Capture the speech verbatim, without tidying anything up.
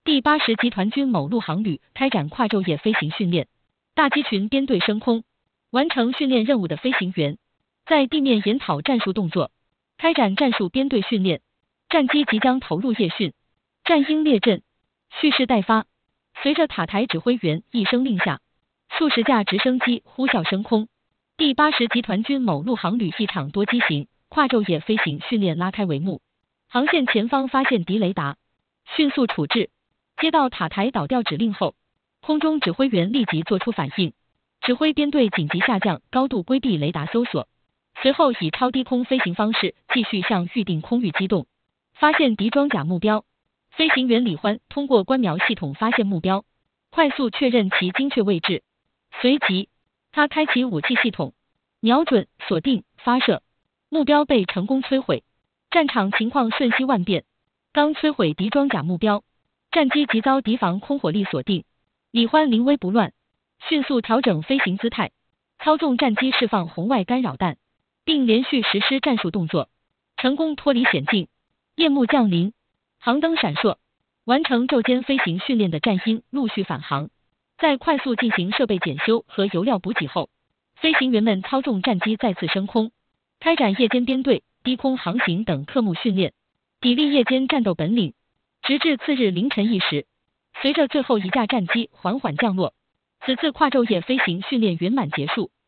第八十集团军某陆航旅开展跨昼夜飞行训练，大机群编队升空，完成训练任务的飞行员在地面研讨战术动作，开展战术编队训练。战机即将投入夜训，战鹰列阵，蓄势待发。随着塔台指挥员一声令下，数十架直升机呼啸升空。第八十集团军某陆航旅一场多机型跨昼夜飞行训练拉开帷幕。航线前方发现敌雷达，迅速处置。接到塔台导调指令后，空中指挥员立即做出反应，指挥编队紧急下降高度，规避雷达搜索，随后以超低空飞行方式继续向预定空域机动，发现敌装甲目标。飞行员李欢通过观瞄系统发现目标，快速确认其精确位置，随即他开启武器系统，瞄准、锁定、发射，目标被成功摧毁。战场情况瞬息万变，刚摧毁敌装甲目标，战机即遭敌防空火力锁定。李欢临危不乱，迅速调整飞行姿态，操纵战机释放红外干扰弹，并连续实施战术动作，成功脱离险境。夜幕降临，航灯闪烁，完成昼间飞行训练的战鹰陆续返航。在快速进行设备检修和油料补给后，飞行员们操纵战机再次升空，开展夜间编队、低空航行等科目训练，砥砺夜间战斗本领。直至次日凌晨一时，随着最后一架战机缓缓降落，此次跨昼夜飞行训练圆满结束。